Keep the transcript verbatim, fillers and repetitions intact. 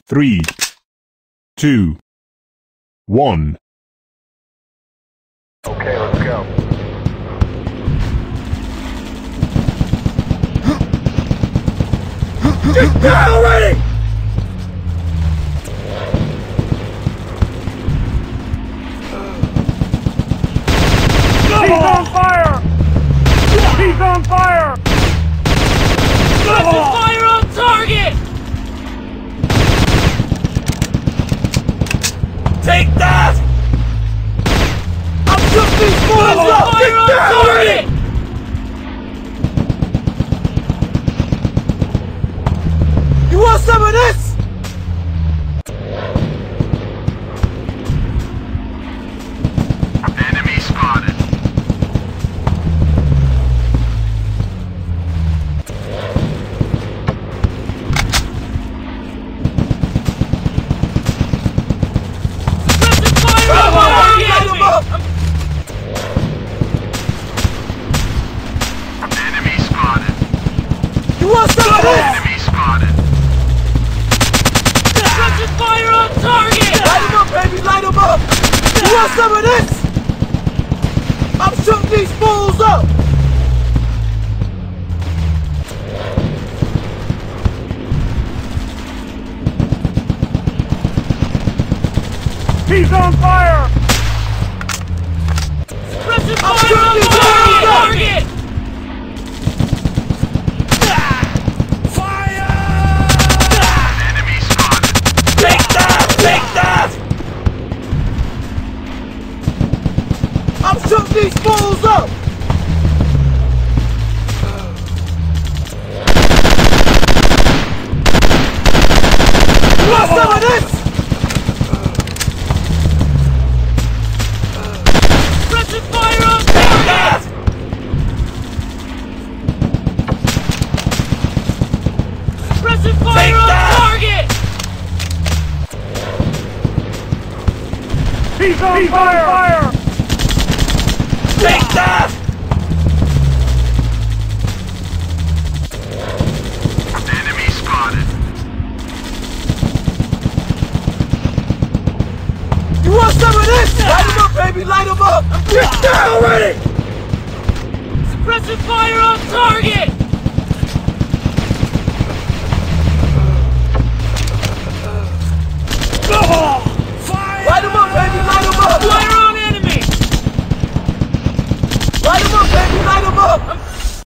Three, two, one. Okay, let's go. Get down already! He's on fire! He's on fire! Suppressive fire on target! Take that! I'm shooting these fools up! Fire on target! You want some of this? Enemy spotted. Enemy spotted. You want some of this? Enemy spotted. Suppressive fire on target! Light him up, baby, light him up! You want some of this? I'm shooting these fools up! He's on fire! Suppressive fire on target! Fire! Enemy spotted. Take that! Take that! I'm shooting these fools up! You want some of this? Suppressive fire on target! Suppressive fire on target! He's on fire! Take that! Enemy spotted. You want some of this? Light him up, baby, light him up! Get down already! Suppressive fire on target!